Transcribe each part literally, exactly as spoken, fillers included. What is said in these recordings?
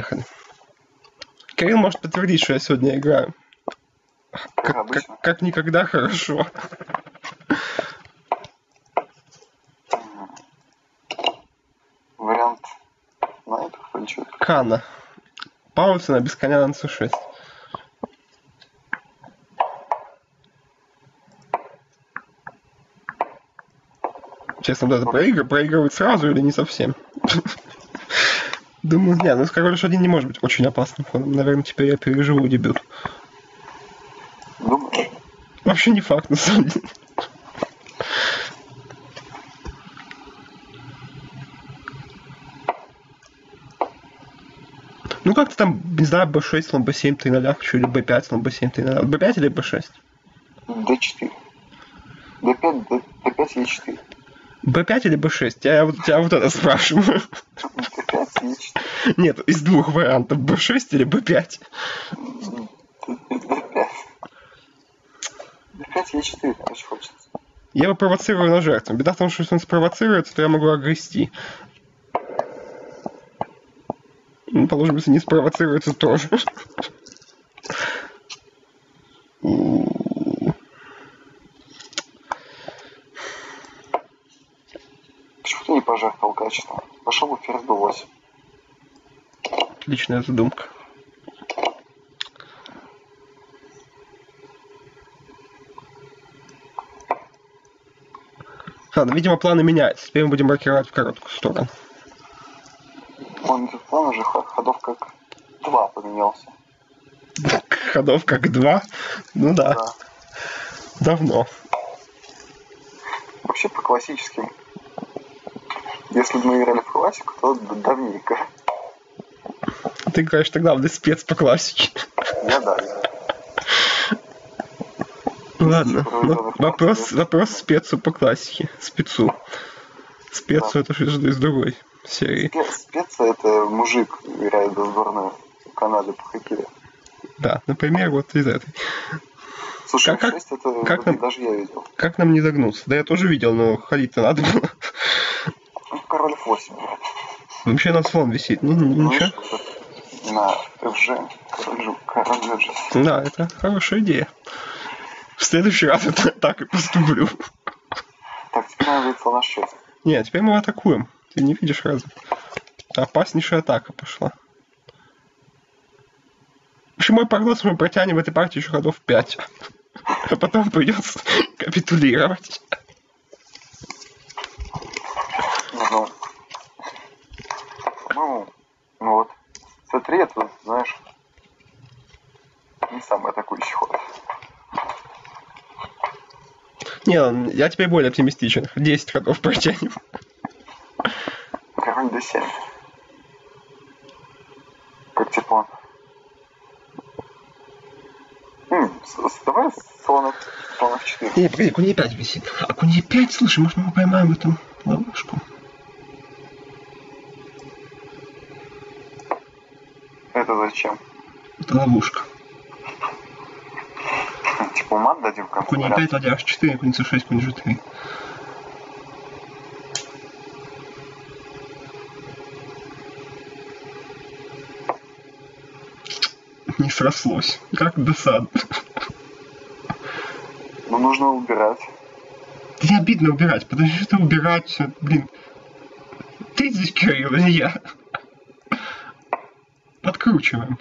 поехали. Кирилл может подтвердить, что я сегодня играю. Как, как, как никогда хорошо. Вариант на это включить. Кана. Паульсона без коня на цэ шесть. Честно, вот это проигрывает, проигрывает сразу или не совсем? Думаю, нет, ну король один не может быть очень опасным ходом. Наверное, теперь я переживу дебют. Думаешь? Вообще не факт, на самом деле. Ну как-то там, не знаю, бэ шесть, слон бэ семь, три ноль, хочу, или бэ пять, слон бэ семь, три ноль. бэ пять или бэ шесть? дэ четыре. дэ пять, дэ пять, е четыре. бэ пять или бэ шесть? Я вот тебя вот это спрашиваю. дэ пять, е четыре. Нет, из двух вариантов, бэ шесть или бэ пять? дэ пять. дэ пять, е четыре, очень хочется. Я его провоцирую на жертву. Беда в том, что если он спровоцируется, то я могу огрести. Ну, положим, если не спровоцируется, тоже. Почему ты не пожертвовал качеством? Пошел бы ферзь бэ восемь. Отличная задумка. Ладно, видимо, планы меняются. Теперь мы будем маркировать в короткую сторону. Он план уже ходов как два поменялся. Ходов как два? Ну да. Да. Давно. Вообще по классическим. Если бы мы играли в классику, то давненько. Ты играешь тогда в спец по классике. Я да. Ладно, ну, вопрос, вопрос спецу по классике. Спецу. Спецу да. Это что-то из другой серии. Спец, спеца это мужик играет за сборную в Канаде по хоккею. Да, например, вот из этой. Слушай, как, шесть это как нам, даже я видел. Как нам не загнуться? Да я тоже видел, но ходить-то надо было. Ну, король эф восемь. Вообще на слон висит, ну, ничего. На эф жэ, король, король жэ. Да, это хорошая идея. В следующий раз это так и поступлю. Так, теперь надо выйти на шесть. Нет, теперь мы атакуем. Ты не видишь разве? Опаснейшая атака пошла. В общем, мой прогноз, мы протянем в этой партии еще ходов пять. А потом придется капитулировать. Ну, ну, ну вот. цэ три это, знаешь, не самый атакующий ход. Не, я теперь более оптимистичен. десять ходов протянем. Король дэ семь. Как типа. Давай слон эф четыре. Не, погоди, конь е пять висит. А конь е пять, слушай, может мы поймаем эту ловушку? Это зачем? Это ловушка. Типа мат дадим в конце. Конь е пять, ладья аш четыре, конь цэ шесть, конь жэ три. Не срослось. Как досадно. Ну нужно убирать. Да не обидно убирать, подожди, что убирать, блин. Ты здесь, Кирилл, или я? Подкручиваем.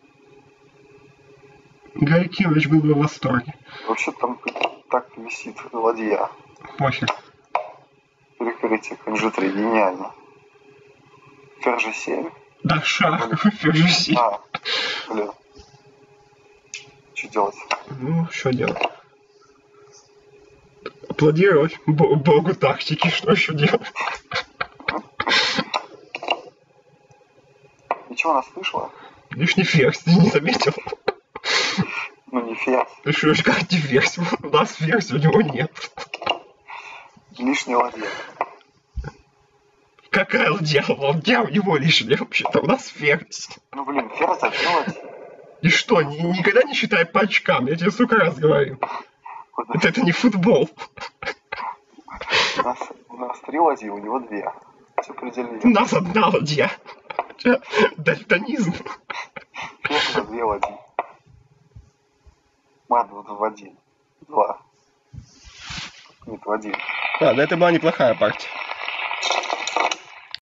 Гарри Кимович был бы в восторге. Вообще там так висит ладья. Похер. Перекрытие, конь жэ три, гениально. Ферзь жэ семь. Да, шах, ферзь жэ семь. А, блин. Что делать? Ну, что делать? Аплодировать богу тактики, что еще делать? Ничего нас вышло? Лишний ферзь, ты не заметил? Ну не ферзь. Ты что ж, как не ферзь? У нас ферзь, у него нет. Лишняя ладья. Какая ладья? Ладья у него лишняя вообще-то, у нас ферзь. Ну блин, ферзь один ладья. И что, ни, никогда не считай по очкам, я тебе сколько раз говорю. Это, это не футбол. У нас, у нас три ладьи, у него две. Все предельно. У нас одна ладья. тебя дальтонизм. Пять развел один. Ман, вот в один. Два. Нет, в один. Ладно, это была неплохая партия.